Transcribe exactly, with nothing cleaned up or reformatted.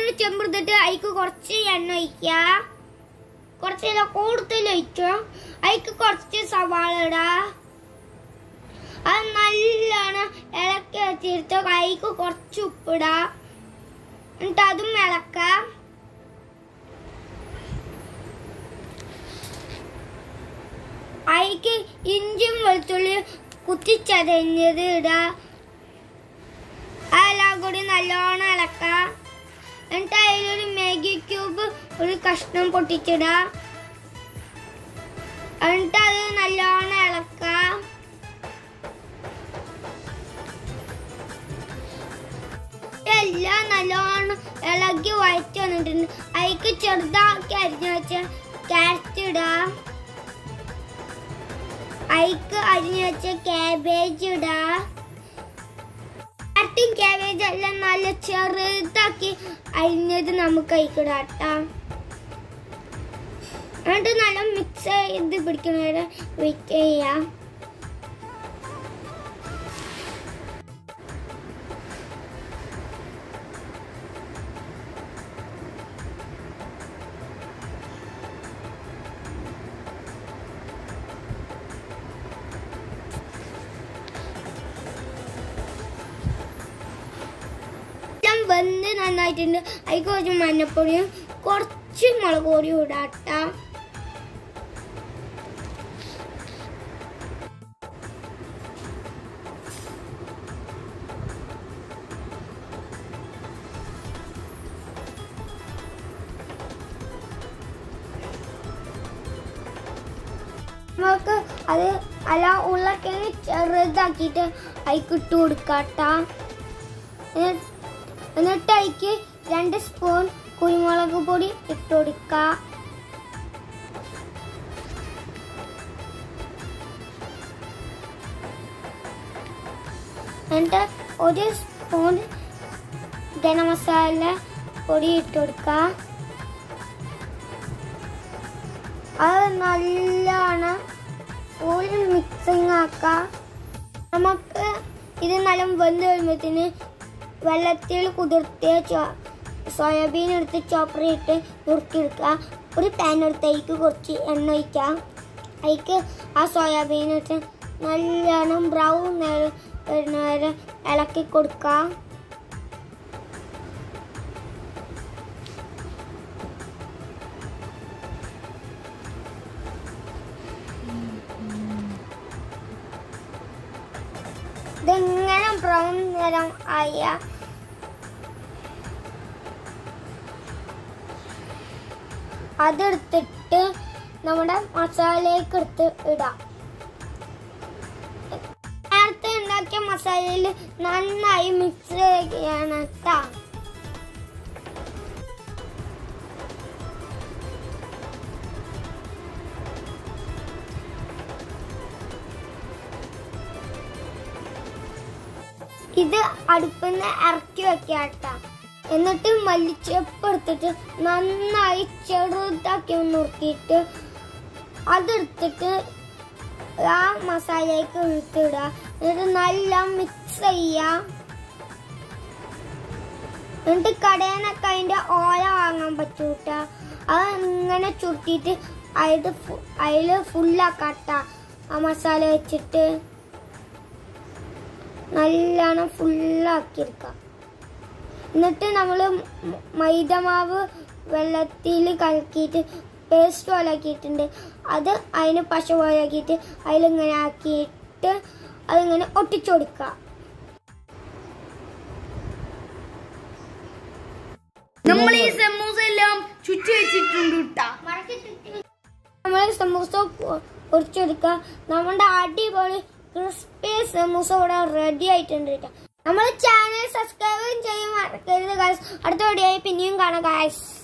വേറൊരു ചെമ്പെടുത്തിട്ട് അതിക്ക് കുറച്ച് എണ്ണ ഒഴിക്കുക. കുറച്ച് കൂടുതൽ ഒഴിക്കുക. അതിക്ക് കുറച്ച് സവാള ഇടാ. അത് നല്ലോണം ഇളക്കി വെച്ചിട്ട് അതിക്ക് കുറച്ച് ഉപ്പിടാ. എന്നിട്ട് അതും ഇളക്കാം. അതിക്ക് ഇഞ്ചിയും വെളുത്തുള്ളി കുത്തിച്ചതഞ്ഞത് ഇടാ. അതെല്ലാം കൂടി നല്ലോണം ഇളക്കാം. എന്നിട്ട് അതിലൊരു മാഗി ക്യൂബ് ഒരു കഷ്ണം പൊട്ടിച്ചിടാ. എന്നിട്ട് അത് നല്ലോണം ഇളക്കാം. എല്ലാം നല്ലോണം ഇളകി വഴറ്റി വന്നിട്ടുണ്ട്. അതിക്ക് ചെറുതാക്കി അരിഞ്ഞു വെച്ച ക്യാരറ്റ് ഇടാ. അതിക്ക് അരിഞ്ഞു വെച്ച കാബേജ് ഇടാ. ക്യാരറ്റും കാബേജും എല്ലാം നല്ല ചെറുതാക്കി അരിഞ്ഞത് നമുക്ക് അതിക്കിടാട്ടാ. എന്നിട്ട് നല്ല മിക്സ് ചെയ്ത് പിടിക്കുന്നവരെ വെയിറ്റ് ചെയ്യാം. വെന്ത് നന്നായിട്ടുണ്ട്. അതിൽ കുറച്ച് മഞ്ഞപ്പൊടിയും കുറച്ച് മുളക് പൊടിയും ഇടാട്ടാ. നമുക്ക് അത് അല്ല ഉരുളക്കിഴങ്ങ് ചെറുതാക്കിയിട്ട് അതിക്ക് ഇട്ട് കൊടുക്കാട്ടാ. എന്നിട്ട് അതിക്ക് രണ്ട് സ്പൂൺ കുരുമുളക് പൊടി ഇട്ട് കൊടുക്ക. എന്നിട്ട് ഒരു സ്പൂൺ ഗരം മസാല പൊടി ഇട്ട് കൊടുക്ക. അത് നല്ലോണം ഫുൾ മിക്സിങ് ആക്ക. നമുക്ക് ഇത് നല്ല വെന്ത് വരുമ്പോഴത്തേന് വെള്ളത്തിൽ കുതിർത്തിയ സോയാബീൻ എടുത്ത് ചോപ്പറിട്ട് നുറുക്കിയെടുക്കുക. ഒരു പാൻ എടുത്ത് അതിക്ക് കുറച്ച് എണ്ണ ഒഴിക്കുക. അതിക്ക് ആ സോയാബീൻ ഇട്ട് നല്ലോണം ബ്രൗൺ വരുന്ന വരെ ഇളക്കി കൊടുക്കുക. ഇതെങ്ങനെ ബ്രൗൺ നിറം ആയ അതെടുത്തിട്ട് നമ്മുടെ മസാലയ്ക്ക് എടുത്ത് ഇടാം. നേരത്തെ ഉണ്ടാക്കിയ മസാലയിൽ നന്നായി മിക്സ് ചെയ്യണം കേട്ടോ. ഇത് അടുപ്പിൽ നിന്ന് ഇറക്കി വെക്കാട്ടാ. എന്നിട്ട് മല്ലിച്ചപ്പ് എടുത്തിട്ട് നന്നായി ചെറുതാക്കി നുറുക്കിയിട്ട് അതെടുത്തിട്ട് ആ മസാലയ്ക്ക് ഇട്ടിടുക. എന്നിട്ട് നല്ല മിക്സ് ചെയ്യാം. എന്നിട്ട് കടയിലൊക്കെ അതിൻ്റെ ഓല വാങ്ങാൻ പറ്റൂട്ട. അത് ഇങ്ങനെ ചുരുട്ടിയിട്ട് അതിൽ അതിൽ ഫുള്ളാക്കാട്ട. ആ മസാല വെച്ചിട്ട് നല്ലോണം ഫുള്ളാക്കിയെടുക്കാം. എന്നിട്ട് നമ്മൾ മൈദമാവ് വെള്ളത്തിൽ കലക്കിയിട്ട് പേസ്റ്റ് പോലെ ആക്കിയിട്ടുണ്ട്. അത് അതിന് പശ പോലെ ആക്കിയിട്ട് അതിലിങ്ങനെ ആക്കിയിട്ട് അതിങ്ങനെ ഒട്ടിച്ചു കൊടുക്കുക. നമ്മൾ ഈ സമൂസ എല്ലാം ചുറ്റി വെച്ചിട്ടുണ്ട് കേട്ടാ. നമ്മൾ സമൂസ പൊരിച്ചെടുക്കുക. നമ്മുടെ അടിപൊളി ക്രിസ്പി സമൂസ ഇവിടെ റെഡി ആയിട്ടുണ്ട് കേട്ടോ. നമ്മൾ ചാനൽ സബ്സ്ക്രൈബ് ചെയ്യാൻ മറക്കരുത് ഗൈസ്. അടുത്ത വീഡിയോയിൽ പിന്നെയും കാണാം ഗൈസ്.